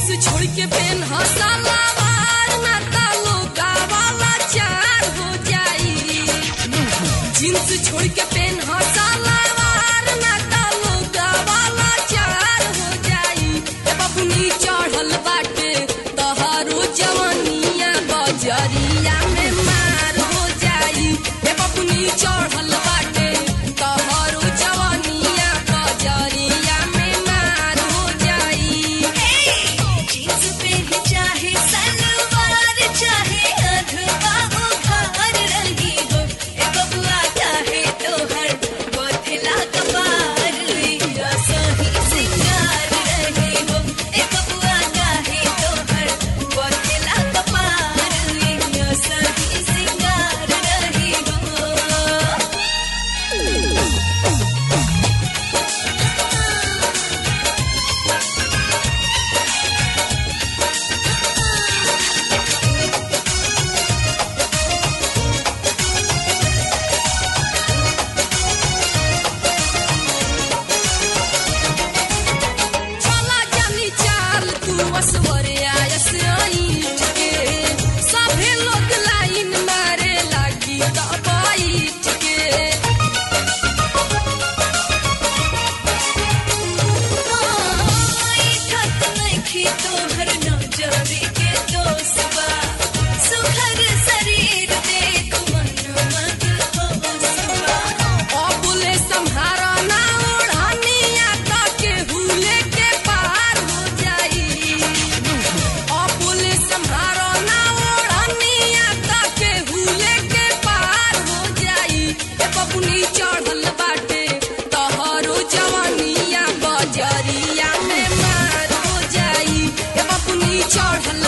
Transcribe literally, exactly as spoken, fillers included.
छोड़ के पेन हसलावार ना तालो गावाला चार हो जाई। जींस छोड़ के पेन हसलावार ना तालो गावाला चार हो जाई। ए बबुनी चढ़ल बाटे तहारो जवानिया बजरिया में मार हो जाई। ए बबुनी चढ़ल बाटे तहारो जवानिया बजरिया में मार हो जाई। चाहे सलवार चाहे अधवा उघार रही हो, ए बबुआ चाहे तोहर बोथला कपार लिया सही सिंगार रही हो। ए बबुआ चाहे तोहर बोथला कपार लिया सही सिंगार रही हो। सभे लोग लाइन मारे लागी दबाइट के। तोहर नजरी के दोस्तबा सुखर शरीर देख मन मत होसबा। अबुले संहारा ना ओढ़निया के हुले के पार हो जाई। अबुले संहारा ना ओढ़निया के हुले के पार हो जाई। ए बबुनी चढ़ल बाटे तहारो जवानिया बजरिया में मार हो जाई। ए बबुनी चढ़ल